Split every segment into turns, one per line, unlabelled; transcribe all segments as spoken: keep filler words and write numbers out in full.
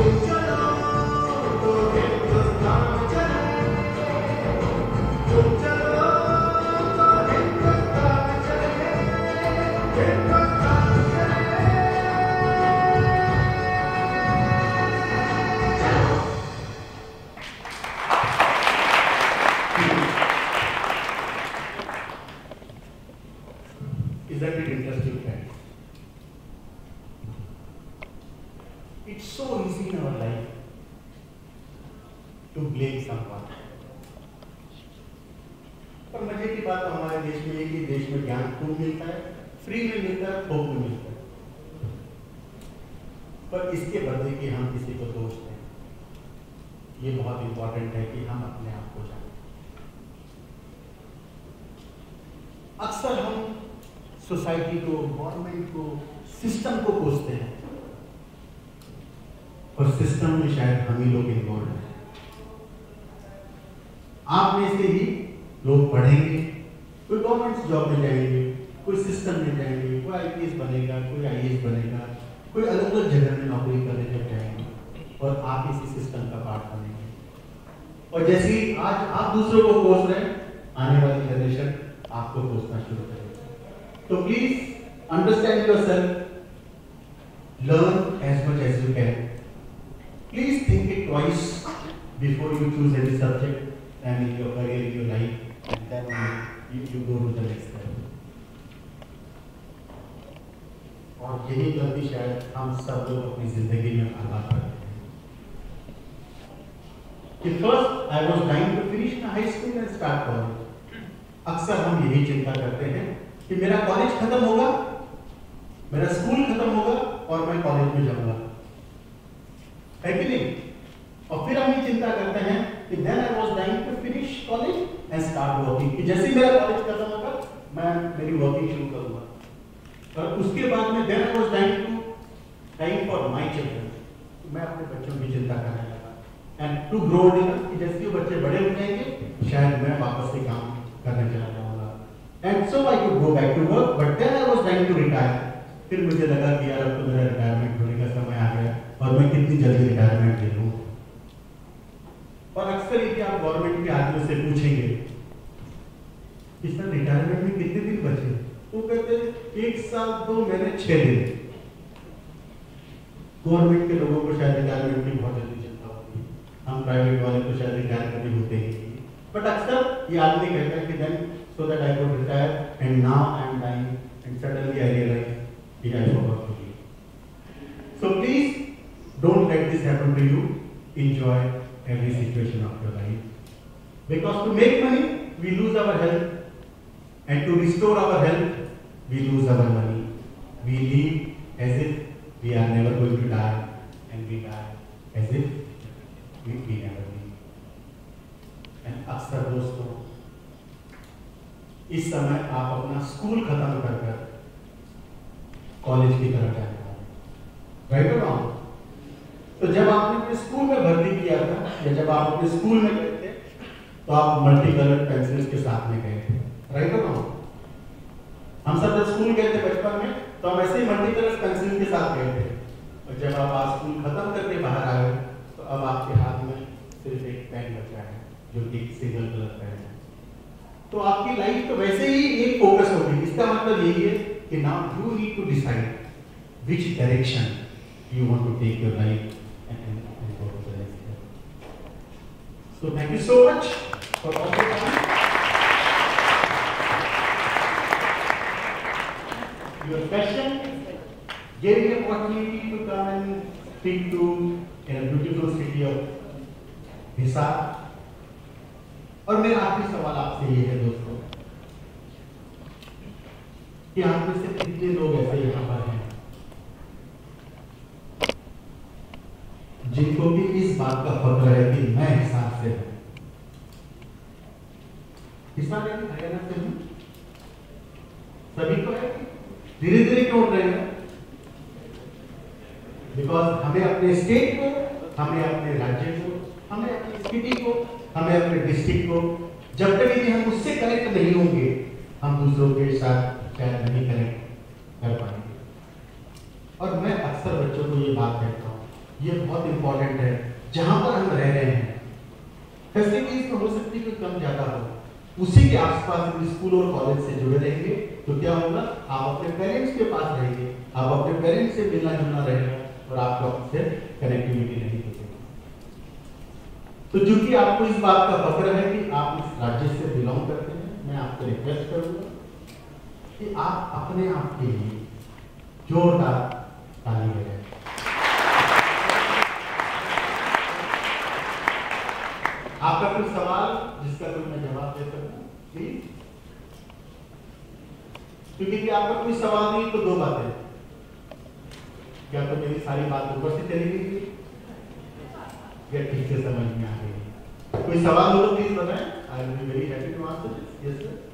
Isn't it interesting, friends? It's so easy in our life to blame someone. पर मजे की बात तो हमारे देश में है कि देश में ज्ञान खूब मिलता है, फ्री में मिलता है, थोक में मिलता है। पर इसके बदले कि हम किसी को दोष दें, ये बहुत इंपॉर्टेंट है कि हम अपने आप को जानें। अक्सर हम सोसाइटी को, गवर्नमेंट को, सिस्टम को कोसते हैं और सिस्टम में शायद हम ही लोग इन्वॉल्व हैं। आप में से ही लोग पढ़ेंगे, कोई गवर्नमेंट जॉब में जाएंगे, कोई सिस्टम में जाएंगे, कोई आईपीएस बनेगा, कोई आईएएस बनेगा, कोई अलग अलग जगह में नौकरी करने जब जाएंगे और आप इसी सिस्टम का पार्ट बनेंगे। और जैसे ही आज आप दूसरों को कोस रहे हैं, आने वाली जनरेशन आपको कोसना शुरू करेगी। So please understand yourself, learn as much as you can. Please think it twice before you choose any subject and in your career, in your life, and then you, you go to the next step. और यही गलती शायद हम सब लोग अपनी जिंदगी में बर्बाद करते हैं। कि first I was trying to finish my high school and start college. अक्सर हम यही चिंता करते हैं कि मेरा कॉलेज खत्म होगा, मेरा स्कूल खत्म होगा और मैं कॉलेज में जाऊंगा, है कि नहीं? और फिर हम ये चिंता करते हैं कि then I was trying to finish college and start working, कि जैसे ही मेरा कॉलेज खत्म होगा मैं मेरी वर्किंग शुरू करूंगा। और उसके बाद में then I was trying to time for my children, मैं अपने बच्चों की चिंता करने लगा and to grow enough कि जैसे ही बच्चे बड़े हो जाएंगे शायद मैं वापस से काम करने चला जाऊंगा। And so I could go back to work, but then I was trying to retire. फिर मुझे लगा कि यार अब तो मेरा रिटायरमेंट होने का समय आ गया और मैं कितनी जल्दी रिटायरमेंट ले लूँ। और अक्सर ये आप गवर्नमेंट के आदमियों से पूछेंगे कि सर रिटायरमेंट में कितने दिन बचे? वो कहते हैं एक साल दो महीने छह दिन। गवर्नमेंट के लोगों को शायद रिटायरमेंट की बहुत जल्दी चिंता होती है, हम प्राइवेट वाले तो शायद रिटायर कभी होते ही नहीं। बट अक्सर ये आदमी कहता है कि then so that I could retire and now I am dying and suddenly I realize that I forgot to leave. So please don't let this happen to you. Enjoy every situation of your life. Because to make money, we lose our health, and to restore our health, we lose our money. We live as if we are never going to die, and we die as if we, we never live. And अक्सर दोस्तों इस समय आप अपना school खत्म कर कर college की तरफ जाने वाले, राइट और रॉन्ग? तो जब आपने अपने स्कूल में भर्ती किया था या जब आप अपने स्कूल में गए थे तो आप मल्टी कलर पेंसिल्स के साथ में गए थे, राइट और रॉन्ग? हम सब जब स्कूल गए थे बचपन में तो हम ऐसे ही मल्टी कलर पेंसिल के साथ गए थे और जब आप आज स्कूल खत्म करके बाहर आए तो अब आपके हाथ में सिर्फ एक पेन बचा है जो कि सिंगल कलर पेन है। तो आपकी लाइफ तो वैसे ही एक फोकस होगी। इसका मतलब यही है कि now you need to decide which direction you want to take your life and, and, and go to the next step. So thank you so much for all your time. Your passion gave me opportunity to come and speak to in a beautiful city of Hisar. और मेरा आखिरी सवाल आपसे ये है दोस्तों कि आप में से कितने लोग ऐसे यहाँ पर हैं जिनको भी इस बात का फख्र है कि मैं हिसार से हूं। हिसार यानी हरियाणा से हूं, सभी को है। धीरे धीरे क्यों उठ रहे हैं? बिकॉज हमें अपने स्टेट को, हमें अपने राज्य को, हमें अपनी सिटी को, हमें अपने डिस्ट्रिक्ट को जब तक यदि हम उससे कनेक्ट नहीं होंगे हम दूसरों के साथ शायद नहीं कनेक्ट कर पाएंगे। और मैं अक्सर बच्चों को ये बात कहता हूँ, ये बहुत इंपॉर्टेंट है। जहां पर हम रह रहे हैं फैसिलिटीज तो हो सकती है कम ज्यादा हो, उसी के आसपास स्कूल और कॉलेज से जुड़े रहेंगे तो क्या होगा, आप अपने पेरेंट्स के पास रहेंगे, आप अपने पेरेंट्स से मिलना जुलना रहेगा और आपको आपसे कनेक्टिविटी नहीं होगी। तो चूंकि आपको इस बात का फख्र है कि आप इस राज्य से बिलोंग करते हैं, मैं आपसे रिक्वेस्ट करूंगा कि आप अपने आप के लिए जोरदार ताली बजाएं। आपका कोई सवाल जिसका कोई मैं जवाब दे सकूं प्लीज? क्योंकि कि आपका कोई सवाल नहीं तो दो बातें, क्या तो मेरी सारी बात ऊपर से चली गई थी या ठीक से समझ में आ गई? कोई सवाल हो तो प्लीज बताएं, I will be very happy to answer this. Yes sir.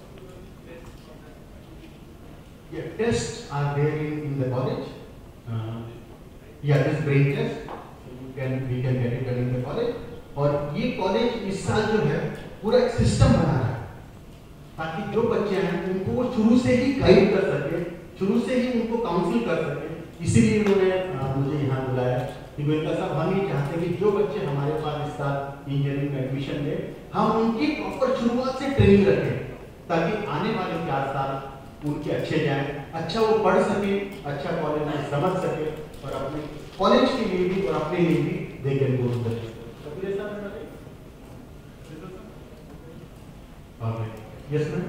Yeah, tests are there in, in the college. Uh, yeah, this brain test, you can we can get it done in the college. और ये college इस साल जो है पूरा एक system बना रहा है ताकि जो बच्चे हैं उनको वो शुरू से ही गाइड कर सके, शुरू से ही उनको काउंसिल कर सके। इसीलिए उन्होंने मुझे यहाँ बुलाया कि गोयनका साहब, हम ये चाहते हैं कि जो बच्चे हमारे पास इस साल इंजीनियरिंग में एडमिशन ले, हम उनकी प्रॉपर शुरुआत से ट्रेनिंग रखें ताकि आने वाले चार साल उनके अच्छे जाएं, अच्छा वो पढ़ सके, अच्छा कॉलेज में समझ सके और अपने कॉलेज के लिए भी और अपने लिए भी they can go to the yes ma'am.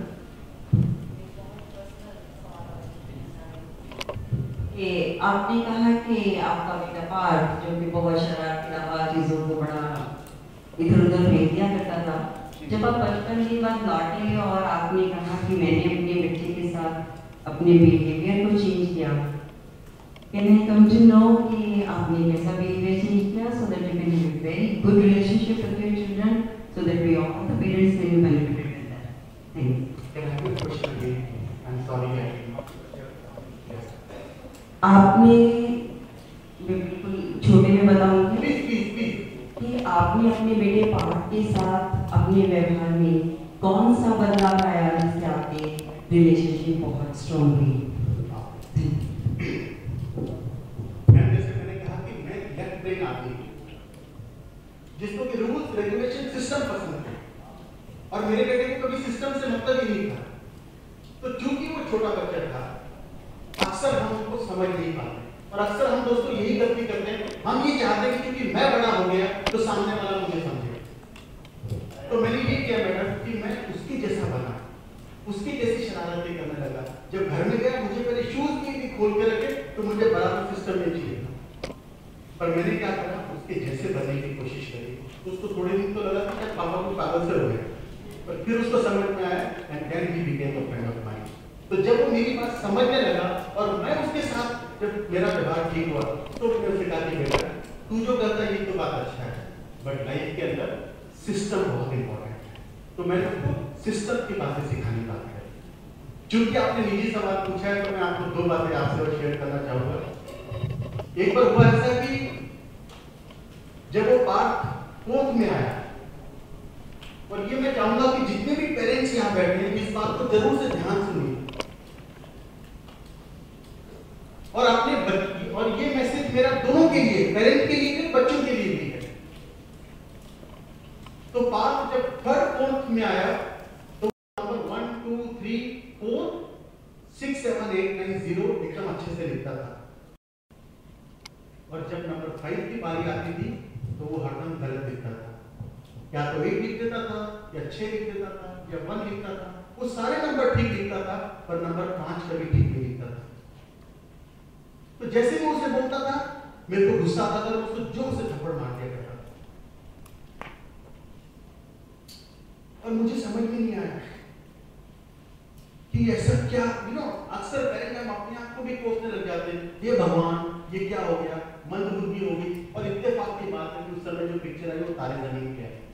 कि आपने कहा कि आपका बेटा पार्थ जो कि बहुत शरारती रहा, चीजों को बड़ा इधर उधर फेंक दिया करता था, जब आप बचपन की बात लौटे और आपने कहा कि मैंने अपने बच्चे के साथ अपने बिहेवियर को चेंज किया, can I come to know कि आपने कैसा बिहेवियर चेंज किया so that you can have a very good relationship with your children so that we all the parents can benefit from that? Thank you.
Can I have a question again? I'm sorry, I yes.
आपने बिल्कुल छोटे में बताऊंगी
Please, please, please.
कि आपने अपने बेटे पार्थ के साथ अपने व्यवहार में कौन सा बदलाव आया जिससे आपके रिलेशनशिप बहुत स्ट्रॉन्ग हुई?
मैम, जैसे मैंने कहा कि मैं लेफ्ट ब्रेन आदमी हूं जिसको कि रूल्स रेगुलेशन सिस्टम पसंद है और मेरे बेटे को कभी सिस्टम से मतलब ही नहीं था। तो चूंकि वो छोटा बच्चा था, अक्सर हम उनको समझ नहीं पाते और अक्सर हम दोस्तों यही गलती करते हैं, हम ये चाहते हैं कि क्योंकि मैं बड़ा हो गया तो सामने वाला मुझे समझे। तो मैंने ये किया मैडम कि मैं उसकी जैसा बना, उसकी जैसी शरारतें करने लगा। जब घर में गया मुझे मेरे शूज भी खोल के रखे तो मुझे बराबर सिस्टम में चाहिए था, पर मैंने क्या करा, उसके जैसे बनने की कोशिश करी। उसको थोड़े दिन तो लगा कि पापा को पागल से हो गए, पर फिर उसको समझ में आया and then he became a friend of mine. तो जब वो मेरी बात समझने लगा और मैं उसके साथ जब मेरा व्यवहार ठीक हुआ तो मैंने उसे कहा कि बेटा तू जो करता है ये तो बात अच्छा है, बट लाइफ के अंदर सिस्टम बहुत इंपॉर्टेंट है। तो मैंने उसको सिस्टम की बातें सिखाने की बात करी। चूंकि आपने निजी सवाल पूछा है तो मैं आपको दो बातें आपसे और शेयर करना चाहूंगा। एक बार हुआ ऐसा कि जब वो पार्थ फोर्थ में आया, और ये मैं चाहूंगा कि जितने भी पेरेंट्स यहाँ बैठे हैं इस बात को जरूर से ध्यान सुनिए और अपने बच्चे, और ये मैसेज मेरा दोनों के लिए, पेरेंट के लिए भी बच्चों के लिए भी है। तो पार्थ जब थर्ड फोर्थ में आया तो number one two three four six seven eight nine zero एकदम अच्छे से लिखता था, और जब नंबर फाइव की बारी आती थी तो वो हरदम गलत लिखता था। या तो एक लिख देता था या छह लिख देता था या वन लिखता था, वो सारे नंबर ठीक लिखता था पर नंबर पांच कभी ठीक नहीं लिखता था। तो जैसे मैं उसे बोलता था मेरे को गुस्सा आता था, उसको जोर से थप्पड़ मार दिया करता था और मुझे समझ में नहीं आया कि ऐसा क्या, यू नो अक्सर पेरेंट हम अपने आप को भी कोसने लग जाते हैं, ये भगवान ये क्या हो गया, मंद बुद्धि हो गई। और इत्तेफाक की बात है कि उस समय जो पिक्चर आई वो तारे जमीन पे आई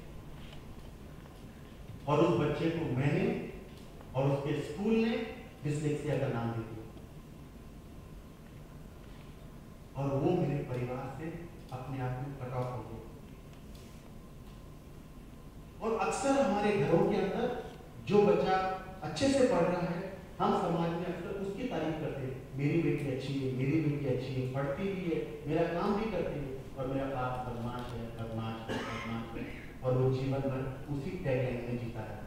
और उस बच्चे को मैंने और उसके स्कूल ने डिस्लेक्सिया का नाम दे दिया और वो मेरे परिवार से अपने आप में कट ऑफ हो गए। और अक्सर हमारे घरों के अंदर जो बच्चा अच्छे से पढ़ रहा है, हम समाज में अक्सर उसकी तारीफ करते हैं, मेरी बेटी अच्छी है, मेरी बेटी अच्छी है, पढ़ती भी है, मेरा काम भी करती है, और मेरा बाप बदमाश है, बदमाश है, बदमाश है, और वो जीवन भर उसी टैगलाइन में जीता है।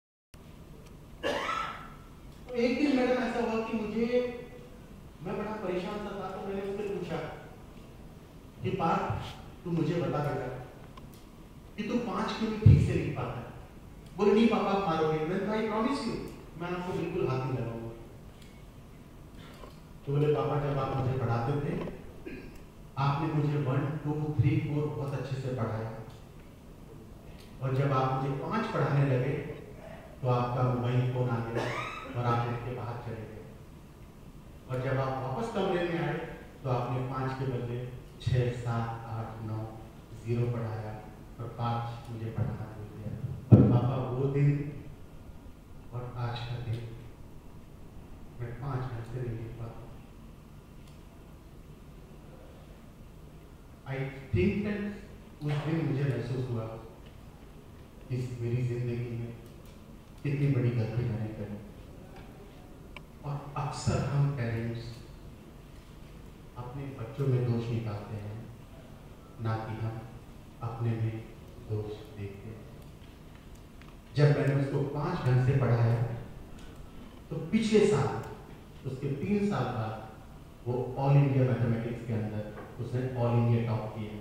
तो एक दिन मैडम ऐसा हुआ कि मुझे, मैं बड़ा परेशान सा था, तो मैंने उससे पूछा कि पार्थ तू मुझे बता बेटा कि तू पांच क्यों ठीक से लिख पाता है? बोले नहीं पापा आप मारोगे। मैंने कहा आई प्रॉमिस यू मैं आपको बिल्कुल हाथ नहीं लगाऊंगा। तो बोले पापा जब आप मुझे पढ़ाते थे आपने मुझे वन टू थ्री फोर बहुत अच्छे से पढ़ाया, और जब आप मुझे पांच पढ़ाने लगे तो आपका मोबाइल फोन आ गया और आप उसके बाहर चले गए, और जब आप वापस कमरे में आए तो आपने पांच के बदले छः सात आठ नौ जीरो पढ़ाया और पांच मुझे पढ़ाना भूल गया। और पापा वो दिन और आज का दिन मैं पांच घंटे नहीं लिख पाता। आई थिंक दैट उस दिन मुझे महसूस हुआ इस मेरी जिंदगी में कितनी बड़ी गलती मैंने करी। और अक्सर हम पेरेंट्स अपने बच्चों में दोष निकालते हैं, ना कि हम अपने में दोष देखते हैं। जब मैंने उसको पांच ढंग से पढ़ाया तो पिछले साल उसके तीन साल बाद वो ऑल इंडिया मैथमेटिक्स के अंदर उसने ऑल इंडिया टॉप किया।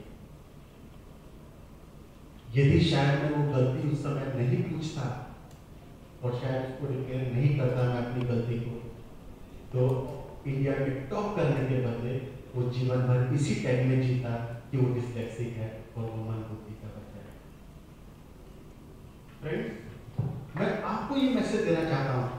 यदि शायद मैं वो गलती उस समय नहीं पूछता और शायद उसको रिपेयर नहीं करता मैं अपनी गलती को, तो इंडिया में टॉप करने के बदले वो जीवन भर इसी टैग में जीता कि वो डिस्लेक्सिक है और वो मंदबुद्धि का बच्चा है। फ्रेंड्स, मैं आपको ये मैसेज देना चाहता हूं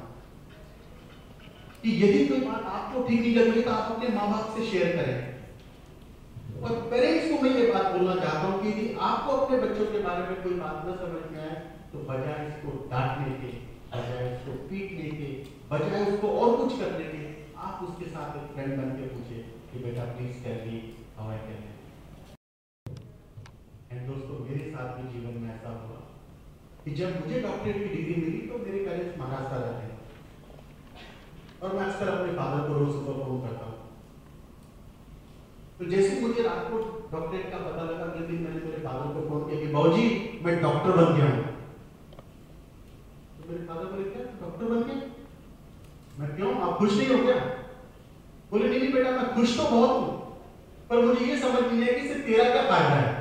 कि यदि कोई बात आपको ठीक नहीं लग रही तो आप अपने माँ बाप से शेयर करें। और पेरेंट्स को मैं ये बात बोलना चाहता हूँ कि यदि आपको अपने बच्चों के बारे में कोई बात न समझ में आए तो बजाय इसको डांटने के, बजाय इसको पीटने के, बजाय उसको और कुछ करने के, आप उसके साथ एक फ्रेंड बन के पूछे कि बेटा please tell me how I can help. And दोस्तों मेरे साथ भी जीवन में ऐसा हुआ कि जब मुझे डॉक्टरेट की डिग्री मिली तो मेरे पेरेंट्स महाराष्ट्र रहते हैं और मैं अक्सर अपने फादर को रोज सुबह फोन करता हूँ। तो जैसे मुझे रात को डॉक्टरेट का पता लगा अगले दिन मैंने मेरे फादर को फोन किया कि बाबूजी मैं डॉक्टर बन गया हूँ। तो मेरे फादर बोले क्या डॉक्टर बन गया? मैं क्यों, आप खुश नहीं हो क्या? बोले नहीं नहीं बेटा मैं खुश तो बहुत हूँ, पर मुझे ये समझ नहीं है कि इससे तेरा क्या फायदा है।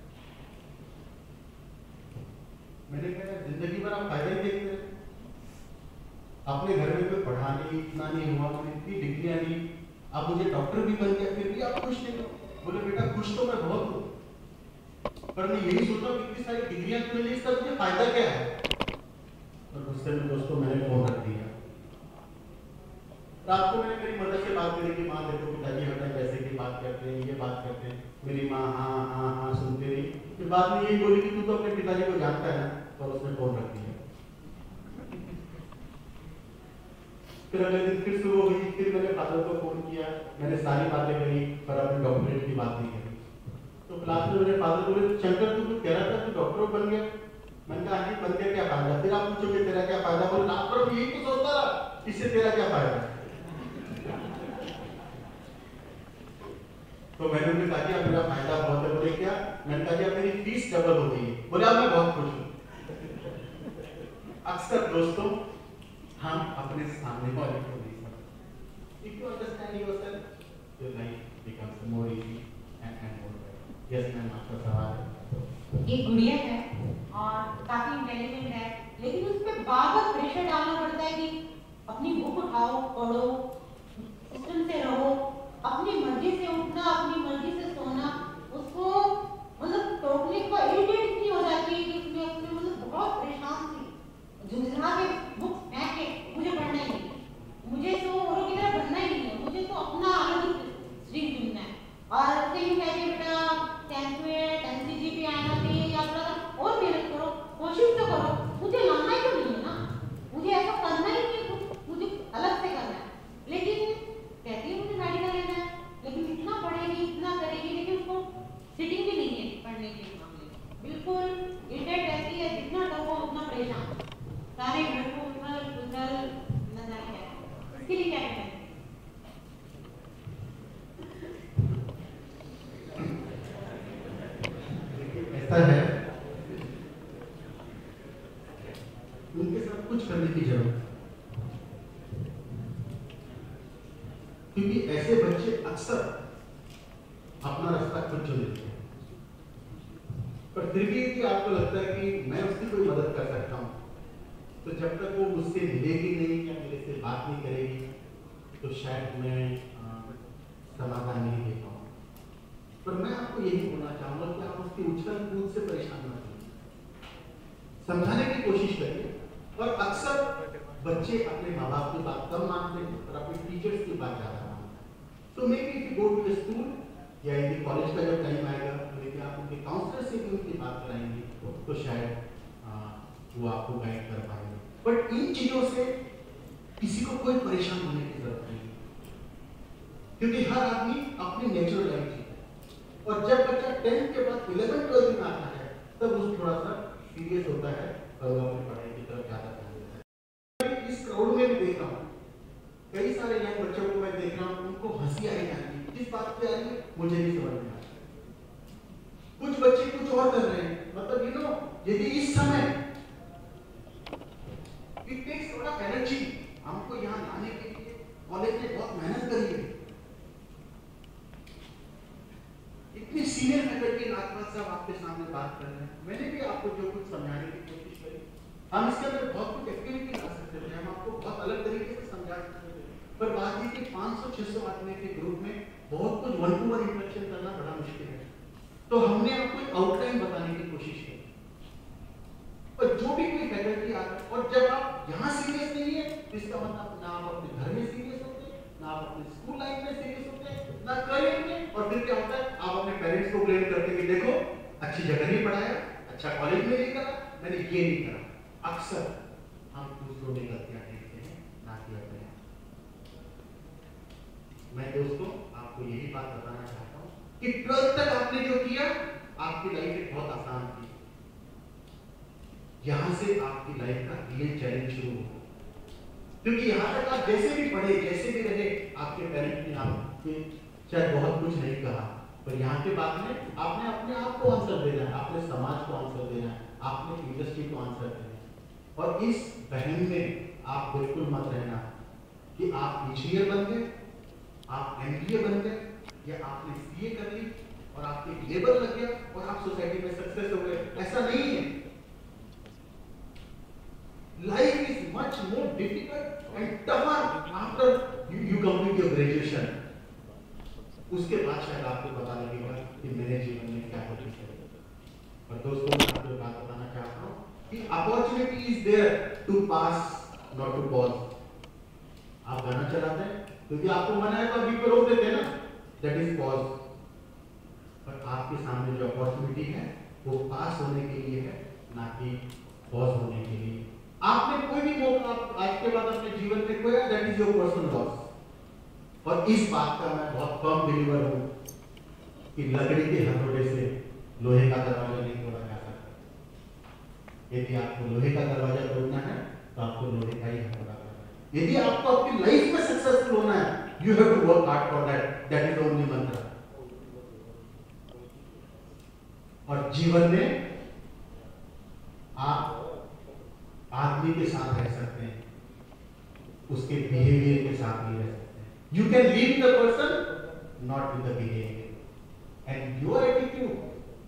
मैंने कहा जिंदगी भर आप फायदा ही देखते हैं, अपने घर में कोई पढ़ा नहीं, इतना नहीं हुआ, मैंने इतनी डिग्रियां ली, आप मुझे डॉक्टर भी बन गया फिर भी आप खुश नहीं हो। बोले बेटा खुश तो मैं बहुत हूँ, पर मैं यही सोच रहा हूँ कितनी सारी डिग्रियां तो मिली, इसका मुझे फायदा क्या है। और गुस्से में दोस्तों मैंने फोन रख दिया। रात को मैंने मेरी मदर से बात करी कि माँ देखो पिताजी हमें पैसे की बात करते हैं, ये बात करते हैं। मेरी माँ हाँ हाँ हाँ सुनते रही। फिर बाद में यही बोली कि तू तो अपने पिताजी को जानता है ना, और उसने फोन रख दिया। फिर अगले दिन फिर सुबह हुई, फिर मैंने फादर को फोन किया, मैंने सारी बातें करी पर अपने डॉक्टरेट की बात नहीं करी। तो क्लास में मेरे फादर बोले शंकर तू कुछ कह रहा था, तू डॉक्टर बन गया? मैंने कहा हाँ बन गया, क्या फायदा? फिर आप पूछोगे तेरा क्या फायदा? बोले रात भर यही तो सोचता रहा, इससे तेरा क्या फायदा? तो मैंने उन्हें कहा कि अब मेरा फायदा बहुत है। बोले क्या? मैंने कहा कि अब मेरी फीस डबल हो गई है। बोले अब मैं बहुत खुश हूँ। अक्सर दोस्तों हम अपने सामने वाले को नहीं समझते। If you understand yourself, your life becomes more easy and and more better. Yes ma'am आपका सवाल है।
एक गुड़िया है और काफी इंटेलिजेंट है, लेकिन उस पर बार बार प्रेशर डालना पड़ता है कि अपनी बुक उठाओ, पढ़ो, सिस्टम से रहो, अपनी मर्जी से उठना, अपनी मर्जी से सोना। उसको मतलब टोटली को इरिटेट इतनी हो जाती है कि उसमें अपने मतलब बहुत परेशान थी, झुंझुला के बुक फेंक के मुझे पढ़ना ही नहीं, मुझे तो औरों की तरह बनना ही नहीं है, मुझे तो अपना अलग स्ट्रीम चुनना है। और कहीं कहते हैं बेटा टेंथ में टेंथ जी पी आना चाहिए या थोड़ा और मेहनत करो, कोशिश तो करो। मुझे लाना ही तो नहीं है ना, मुझे ऐसा करना ही नहीं, कुछ मुझे अलग से करना है। लेकिन कहती है मुझे मेडिकल लेना है, लेकिन इतना पढ़ेगी इतना करेगी, लेकिन उसको सिटिंग भी नहीं है पढ़ने के मामले में, बिल्कुल इरिटेट रहती है, जितना टोको उतना परेशान, सारे घर को उथल पुथल नजर है। इसके लिए क्या करें?
लगता है उनके साथ कुछ करने की जरूरत है, क्योंकि ऐसे बच्चे अक्सर अपना रास्ता खुद चुन लेते हैं। पर फिर भी यदि आपको लगता है कि मैं उसकी कोई मदद कर सकता हूँ, तो जब तक वो मुझसे मिलेगी नहीं या मेरे से बात नहीं करेगी, तो शायद मैं समाधान नहीं दे पाऊँ। पर मैं आपको यही बोलना चाहूँगा कि आप उसकी उछल कूद से परेशान मत होइए, समझाने की कोशिश करिए। और अक्सर बच्चे अपने माँ बाप की बात कम मानते हैं और अपने टीचर्स की बात ज़्यादा मानते हैं। तो maybe if you go to school या यदि कॉलेज का जब टाइम आएगा, तो यदि आप उनके काउंसलर से भी उनकी बात कराएंगे, तो शायद आ, वो आपको गाइड कर पाएंगे। बट इन चीज़ों से किसी को कोई परेशान होने की जरूरत नहीं, क्योंकि हर आदमी अपनी नेचुरल लाइफ जीता है। और जब बच्चा टेंथ के बाद इलेवन ट्वेल्थ में आता है, तब वो थोड़ा सा सीरियस होता है और वो अपनी पढ़ाई की तरफ ज़्यादा ध्यान देता है। इस क्राउड में भी देख रहा हूँ कई सारे यंग बच्चों को, मैं देख रहा हूँ उनको हंसी आई जाती है, किस बात की आ रही है मुझे नहीं समझ में आता। कुछ बच्चे कुछ और कर रहे हैं, मतलब यू नो यदि इस समय इट टेक्स थोड़ा एनर्जी हमको यहाँ लाने के लिए, कॉलेज ने बहुत मेहनत करी है, इतनी सीनियर फैकल्टी नागपाल साहब आपके सामने बात कर रहे हैं। मैंने भी आपको जो कुछ समझाने की कोशिश करी, हम इसके अंदर बहुत कुछ एक्टिविटी ला सकते थे, हम आपको बहुत अलग तरीके से समझा सकते थे। पर बात ये कि पाँच सौ छह सौ आदमी के ग्रुप में बहुत कुछ वन टू वन इंटरेक्शन करना बड़ा मुश्किल है। तो हमने आपको एक आउटलाइन बताने की कोशिश की, और जो भी कोई फैकल्टी आता है, और जब आप यहाँ सीरियस नहीं है, इसका मतलब ना आप अपने घर में सीरियस होते हैं, ना आप अपने स्कूल लाइफ में सीरियस होते हैं, ना करियर में। और फिर क्या होता है, आप अपने पेरेंट्स को ब्लेम करते हैं कि देखो अच्छी जगह नहीं पढ़ाया, अच्छा कॉलेज में नहीं करा, मैंने ये नहीं करा। अक्सर हम दूसरों में गलतियां देखते हैं, ना कि अपने। मैं दोस्तों आपको यही बात बताना चाहता हूँ कि ट्वेल्थ तक आपने जो किया, आपकी लाइफ एक बहुत आसान थी। यहां से आपकी लाइफ का रियल चैलेंज शुरू होगा, क्योंकि यहां तक आप जैसे भी पढ़े, जैसे भी रहे, आपके पेरेंट्स ने आपके शायद बहुत कुछ नहीं कहा, पर यहाँ के बाद में आपने अपने आप को आंसर देना है, आपने समाज को आंसर देना है, आपने इंडस्ट्री को आंसर देना है। और इस बहन में आप बिल्कुल मत रहना कि आप इंजीनियर बन गए, आप एमबीए बन गए, या आपने सीए कर ली और आपके लेबर लग गया और आप सोसाइटी में सक्सेस हो गए। ऐसा नहीं है। Life is much more difficult and tougher after you, you complete your graduation. उसके बाद शायद आपको पता लगेगा कि मेरे जीवन में क्या कुछ है। और दोस्तों मैं आपको बात बताना चाहता हूँ कि opportunity is there to pass, not to pause. आप गाना चलाते हैं क्योंकि आपको मना है तो अभी पे रोक देते हैं ना, दैट इज पॉज। पर आपके सामने जो अपॉर्चुनिटी है वो पास होने के लिए है, ना कि पॉज होने के लिए। आपने कोई भी मौका आज के बाद अपने जीवन में खोया, that is your personal loss. और इस बात का मैं बहुत फर्म बिलीवर हूं कि लकड़ी के हथौड़े से लोहे का दरवाजा नहीं तोड़ा जा सकता। यदि आपको लोहे का दरवाजा तोड़ना है तो आपको लोहे का ही हथौड़ा करना है। यदि आपको अपनी लाइफ में सक्सेसफुल होना है, you have to work hard for that, that is only mantra. और जीवन में आप आदमी के साथ रह सकते हैं, उसके बिहेवियर के साथ नहीं रह सकते। You can live with the person, not with the behavior. And your attitude.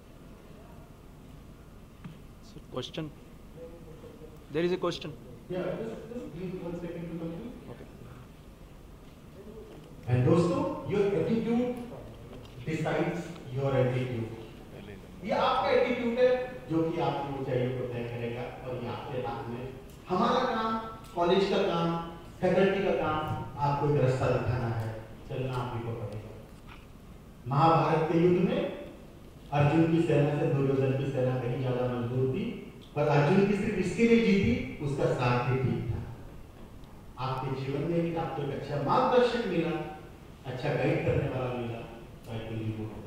So, question. There is a question.
Yeah, just, just give one second to complete.
Okay.
And दोस्तों, your attitude decides your attitude. ये आपका attitude है जो कि आपकी ऊंचाइयों को तय करेगा, और ये आपके हाथ में। हमारा काम, कॉलेज का काम, फैकल्टी का काम आपको एक रास्ता दिखाना है, चलना आप ही को पड़ेगा। महाभारत के युद्ध में अर्जुन की सेना से दुर्योधन की सेना कहीं ज्यादा मजबूत थी, पर अर्जुन की सिर्फ इसके लिए जीती, उसका साथ ही ठीक था। आपके जीवन में भी आपको एक अच्छा मार्गदर्शक मिला, अच्छा गाइड करने वाला मिला, तो आई विल